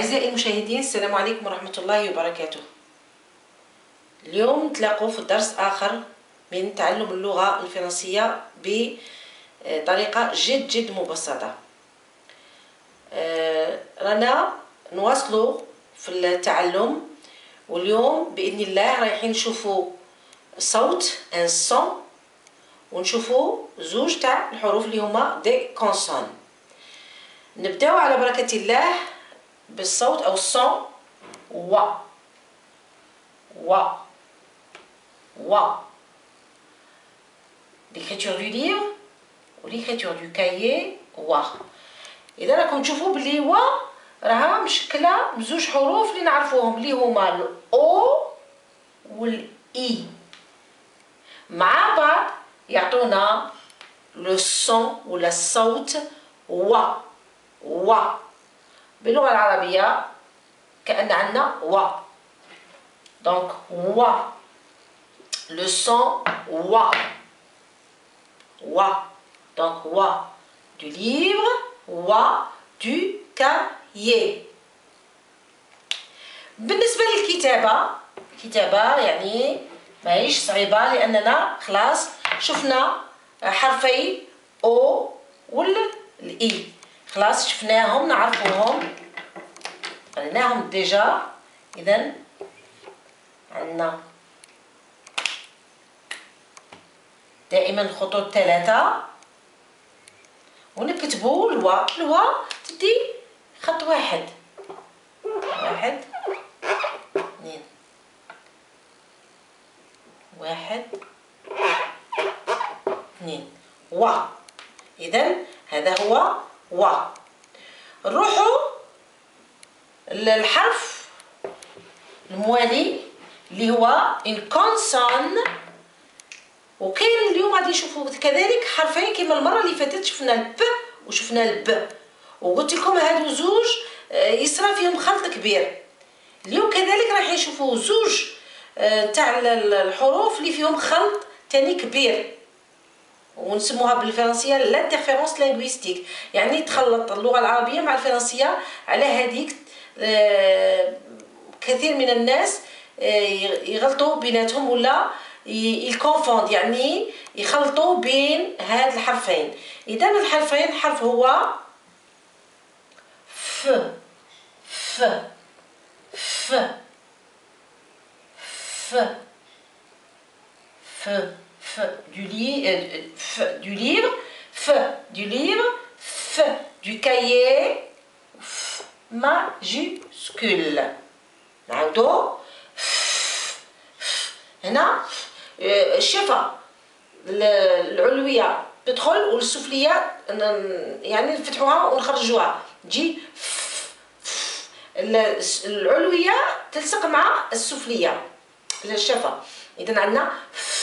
أعزائي المشاهدين، السلام عليكم ورحمة الله وبركاته. اليوم نتلاقوا في درس آخر من تعلم اللغة الفرنسية بطريقة جد مبسطة. رانا نواصلوا في التعلم، واليوم بإذن الله رايحين نشوفوا صوت ان سون ونشوفوا زوج تاع الحروف اللي هما دي كونسون. نبداو على بركة الله بالصوت أو الصون و و و. l'écriture du livre و l'écriture du cahier و. إذا راكم تشوفوا بلي و راها مشكلة بزوج حروف اللي نعرفوهم اللي هما الأو والإي مع بعض يعطونا لو سون ولا الصوت و و. باللغة العربية كأن عندنا و، دونك و لو سون و و، دونك و du livre و du cahier. بالنسبة للكتابة، الكتابة يعني ماهيش صعيبة لأننا خلاص شفنا حرفي أو والإي، خلاص شفناهم نعرفوهم قلناهم ديجا. إذن عندنا دائما الخطوط ثلاثة ونكتبوا الوا تدي خط واحد، واحد اثنين، واحد اثنين و. إذن هذا هو و. نروحوا للحرف الموالي اللي هو ان كونسون، وكاين اليوم غادي نشوفوا كذلك حرفين كما المره اللي فاتت شفنا الب وشفنا الب، وقلت لكم هادو زوج يصرى فيهم خلط كبير. اليوم كذلك راح نشوفوا زوج تاع الحروف اللي فيهم خلط تاني كبير، ونسموها بالفرنسيه لانترفيرونس لينغويستيك، يعني تخلط اللغه العربيه مع الفرنسيه. على هذيك كثير من الناس يغلطوا بيناتهم ولا يكونفوند، يعني يخلطوا بين هاد الحرفين. اذا الحرفين، الحرف هو ف ف ف ف ف ف du livre, f du livre, f du cahier, f majuscule. نعاودو هنا الشفة العلوية تدخل والسفلية يعني نفتحوها ونخرجوها، تجي العلوية تلصق مع السفلية الشفة. إذا عندنا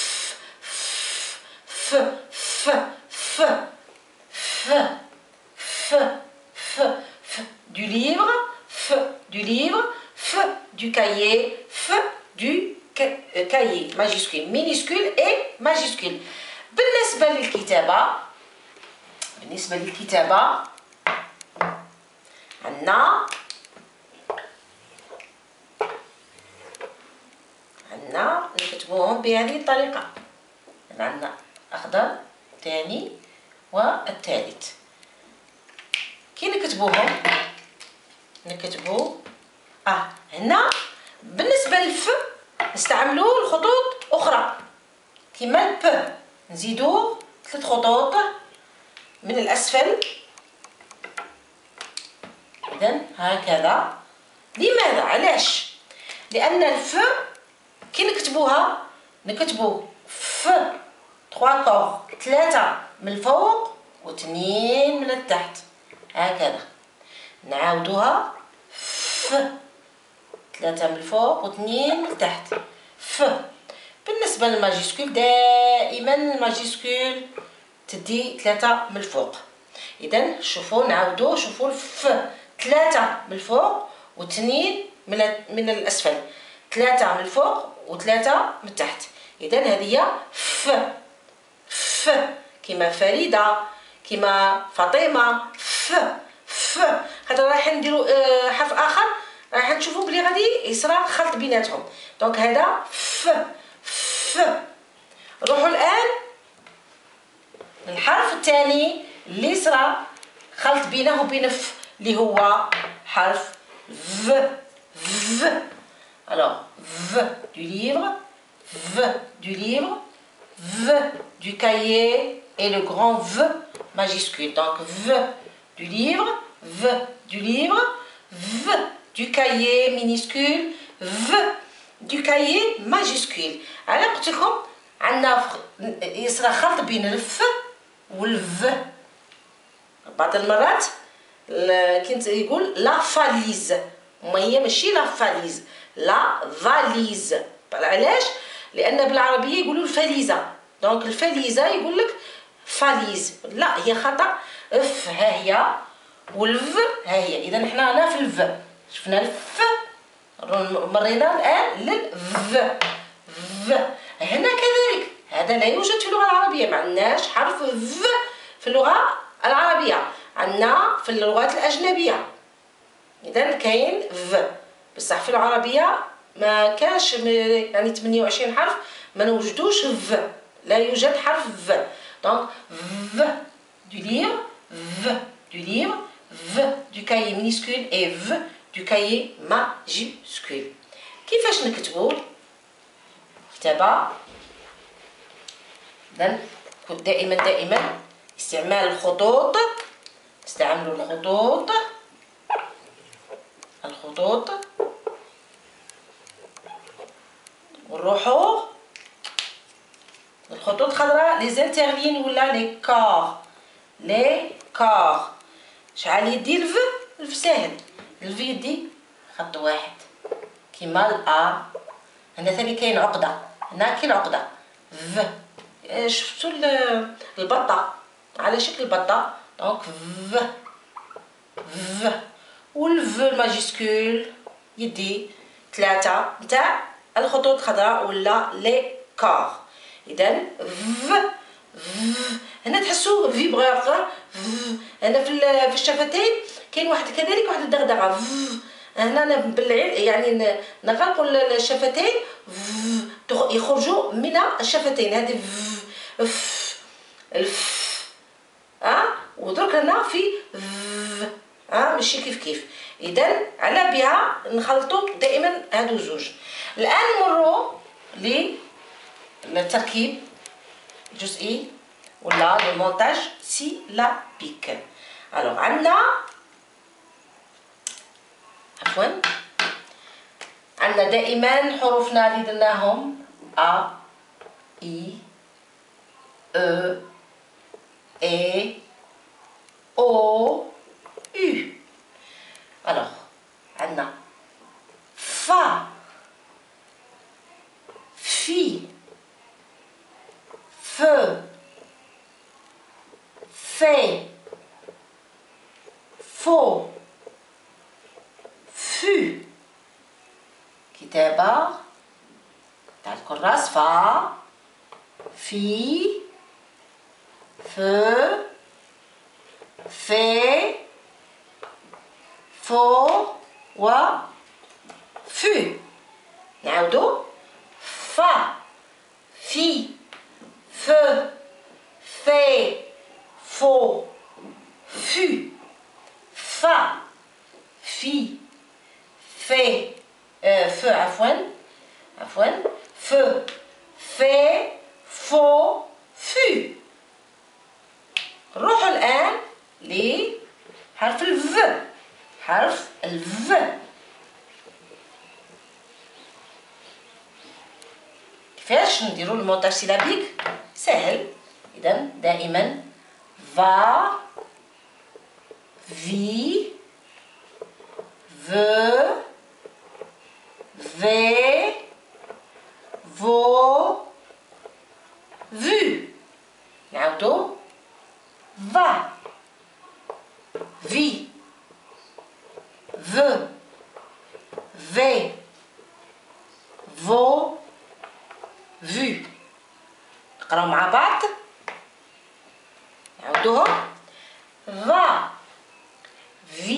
ف ف ف ف ف ف ف du livre, f du livre, f du cahier, f du cahier majuscule, minuscule et majuscule. بالنسبة للكتابة عندنا نكتبوهم بهذه الطريقة. عندنا أخضر الثاني والثالث. كي نكتبوهم نكتبوا هنا بالنسبة للف نستعملوا الخطوط أخرى كما الب، نزيدوا 3 خطوط من الأسفل. إذن هكذا. لماذا؟ علاش؟ لأن الف كي نكتبوها نكتبوا ف 3 كور، 3 من الفوق و2 من التحت، هكذا. نعاودوها ف 3 من الفوق و2 من التحت، ف. بالنسبة للماجيسكول دائما الماجيسكول تدي 3 من الفوق. إذا شوفوا نعاودو، شوفوا الف 3 من الفوق و2 من الأسفل، 3 من الفوق و3 من التحت. إذا هذه هي ف ف كما فريدة، كما فاطمة، ف ف ف. خاطر رايحين نديرو حرف اخر رايحين نشوفوا بلي غادي يصرى خلط بيناتهم. دونك هذا ف ف. نروحوا الان الحرف الثاني اللي صرا خلط بينه وبين ف اللي هو حرف ف ف. alors v du livre, v du livre, v du cahier et le grand V majuscule. Donc v du livre, v du livre, v du cahier minuscule, v du cahier majuscule. على قلت لكم عندنا يصرى خلط بين الف والف. بعض المرات كنت يقول لا فاليز، وما هي ماشي لا فاليز، لا فاليز. علاش؟ لان بالعربيه يقولوا الفليزه، دونك الفليزه يقول لك فاليز. لا هي خطا، اف ها هي والف ها هي. اذا حنا هنا في الف شفنا الف، مرينا الان للف ف. هنا كذلك هذا لا يوجد في اللغه العربيه، ما عندناش حرف ف في اللغه العربيه، عندنا في اللغات الاجنبيه. اذا كاين ف، بصح في العربيه ما كاش يعني 28 حرف ما نوجدوش ف، لا يوجد حرف ف. دونك ف du livre, v du livre, v du cahier minuscule et v du cahier majuscule. كيفاش نكتبوا كتابه؟ اذا دائما استعمال الخطوط، استعملوا الخطوط ونروحوا الخطوط خضراء لي زانترلين ولا لي كار. شحال يدي الف ساهل، الف يدي خط واحد كيما الأ. هنا ثاني كاين عقده، هنا كاين عقده ف. شفتوا البطه على شكل بطه، دونك ف والف الماجيسكول يدي ثلاثه نتاع الخطوط الخضراء ولا لي كار. اذا ف هنا تحسوا فيبراتور. هنا في الشفتين كاين واحد كذلك واحد الدغدغه. هنا يعني نغلقوا الشفتين يخرجوا من الشفتين. هذه الف ودرك هنا في ماشي كيف. اذا على بها نخلطوا دائما هادو زوج. الان نمروا للتركيب الجزئي ولا المونتاج سيلابيك. الوغ عندنا عندنا دائما حروفنا اللي درناهم ا اي او اي او U. Alors, عندنا fa, fi, fe, fait, faux, fu. كتابة تاع الكراس فا في fe, fait, faux و fu. نعاودو fa, fi, fe, fait, faux, fu. fa, fi, fait, feu عفوا feu, fait, faux, fu. نروحوا الآن لحرف الف. حرف الف كيفاش نديروا المونتاج سيلابيك؟ سهل. اذا دائما va, vi, ve, ve, vo, vu. نعاودو va, vi, ve, ve, vo, vu. نقراو مع بعض نعاودوهم va, vi,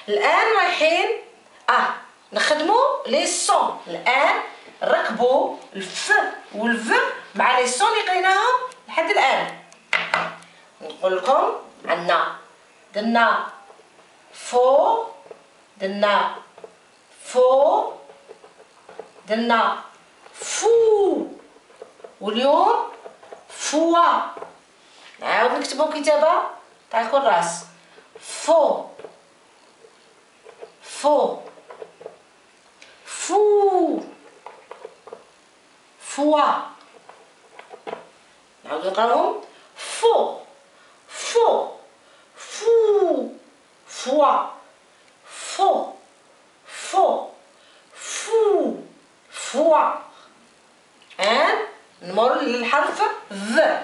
الان رايحين نخدموا لي صون. الان نركبوا الف والف مع لي صون اللي قريناهم لحد الان. نقول لكم عندنا درنا فو، درنا فو، درنا فو، واليوم فوا. نعاود نكتبو كتابة تاع الكراس. فو فو فو فوا. نعاود نقراهم. فو فو فو فوا فو فو فو فوا. الآن نمر للحرف ذ.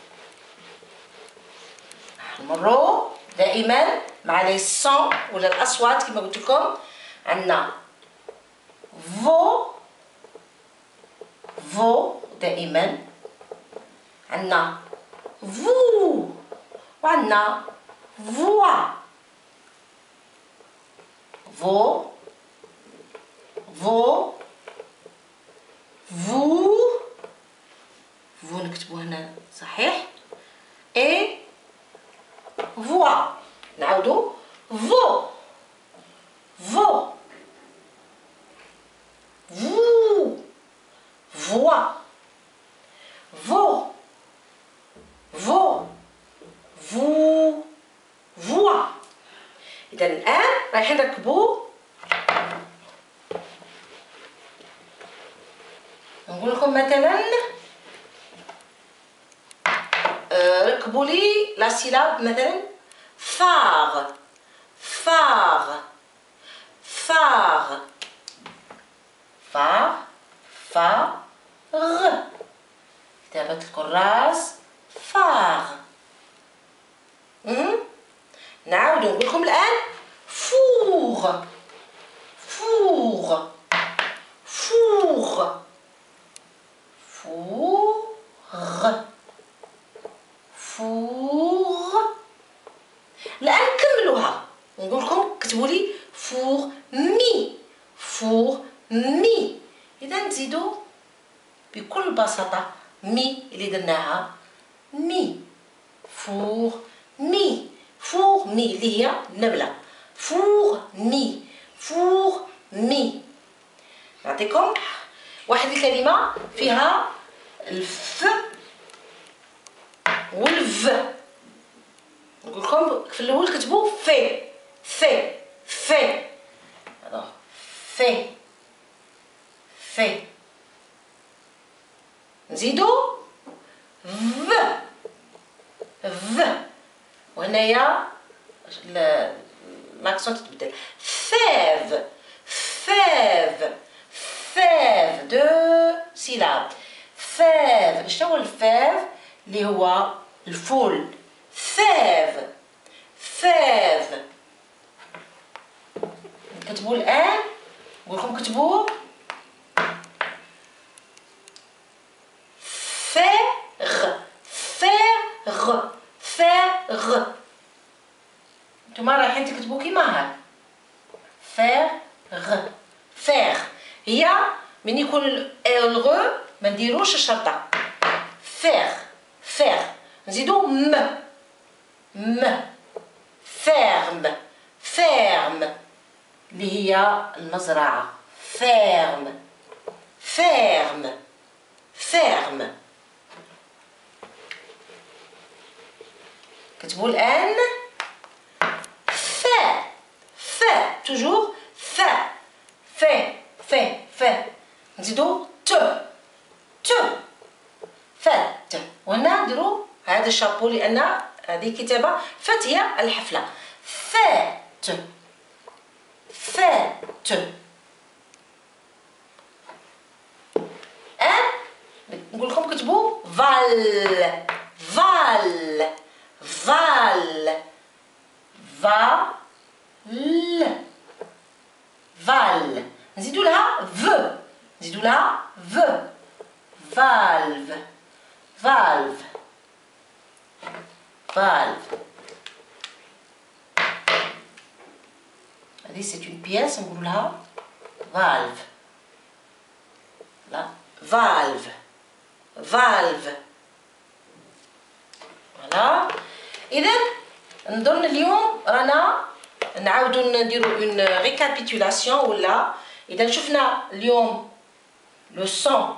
نمروا دائما مع لي صون ولا الأصوات كما قلت لكم. عندنا فو فو دائما، عندنا فو وعندنا فوا. فو فو فو فو نكتبو هنا صحيح. اي فوا. نعاودو فو فو فو فوا فو فو فو فوا. إذا الآن رايحين نركبو. نقول لكم مثلا ركبوا لي لا سيلاب مثلا فاغ فاغ فاغ فاغ فاغ. كتابة الكراس فاغ. نعاود نقول لكم الآن فوغ فوغ فوغ فوغ فوغ. الآن نكملوها. نقول لكم كتبوا لي فوغ مي فوغ مي. إذا نزيدو بكل بساطة مي اللي درناها مي فوغ مي فوغ مي اللي هي نملة. فوغ مي فوغ مي. نعطيكم واحد الكلمة فيها الف والف. نقول لكم في الاول كتبوا في في في. في في. نزيدو ف ف. وهنايا لاكسون تتبدل. فاف فاف فاف. دو سيلاب. فاف. شنو هو الفاف؟ اللي هو الفول. فاف فاف. كتبوا الآن. نقول لكم كتبوا فاغ فاغ فاغ. نتوما رايحين تكتبوا كيما هاك فاغ فاغ. هي من يكون الغ ما نديروش الشرطة. فاغ فاغ. نزيدو م م فيرم فيرم اللي هي المزرعة. فيرم فيرم فيرم. كتبوا الآن فا فا توجور فا في في في. نزيدو ت ت فات. وهنا نديرو هذا الشابو لأن هذه كتابة فات هي الحفلة. فات فات. نقول لكم كتبوا فال فال فال فال فال. نزيدو لها ف نزيدو لها ف. فالف فالف فالف. هذه سي اون بياس نقولوا لها فالف. لا فالف فالف. فوالا. اذا نظن اليوم رانا نعاودو نديرو اون ريكابيتولاسيون. ولا اذا شفنا اليوم لو سون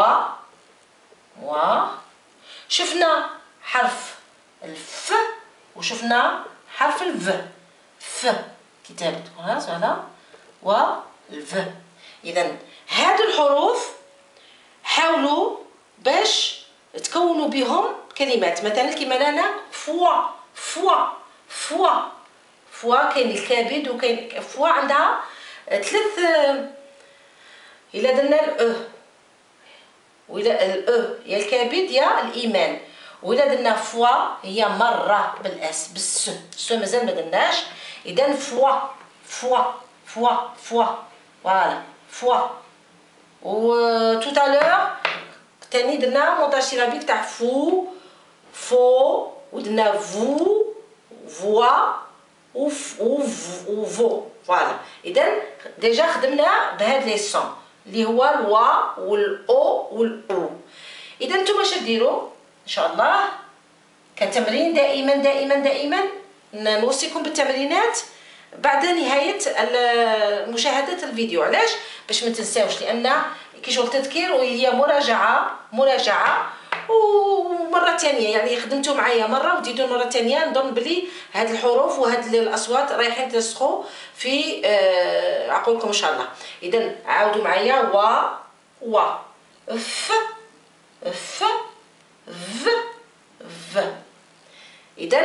و شفنا حرف الف وشفنا حرف الف. ف كتابة خلاص. فوالا. والف. اذا هاد الحروف حاولوا باش تكونوا بهم كلمات. مثلا كيما هنا فوا فوا فوا فوا. كاين الكبد وكاين فوا عندها ثلاث. الا درنا الاو ولا الاو يا الكبد يا الايمان. وإلا درنا فوا هي مرة بالاس بالس. سو مازال ما درناش. اذا فوا فوا فوا فوا. فوالا فوا. و تو تالور تاني درنا مونتاج سيلابيك تاع فو فو. ودرنا فو فوا و فو. فوالا. اذا ديجا خدمنا بهاد لي سون اللي هو الوا والاو والاو. اذا نتوما اش ديروا ان شاء الله كتمرين دائما دائما دائما. نوصيكم بالتمرينات بعد نهايه مشاهده الفيديو. علاش؟ باش ما تنساوش. لان كي شغل تذكير وهي مراجعه ومره ثانيه. يعني خدمتوا معايا مره وديدوا مره ثانيه. نظن بلي هاد الحروف وهاد الاصوات رايحين ترسخوا في عقولكم ان شاء الله. اذا عاودوا معايا و ف ف ف ف. اذا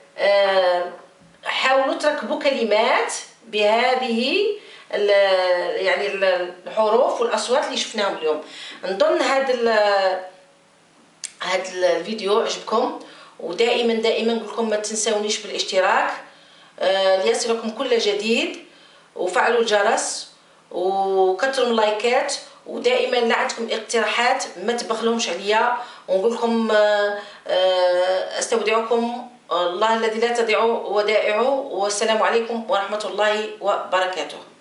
حاولوا تركبوا كلمات بهذه يعني الحروف والاصوات اللي شفناهم اليوم. نظن هذا الفيديو عجبكم. ودائما دائما نقول لكم ما تنساونيش بالاشتراك ليصلكم كل جديد. وفعلوا الجرس وكثروا اللايكات. ودائما لا عندكم اقتراحات ما تبخلوهمش عليا. ونقول لكم استودعكم الله الذي لا تضيع ودائعه. والسلام عليكم ورحمة الله وبركاته.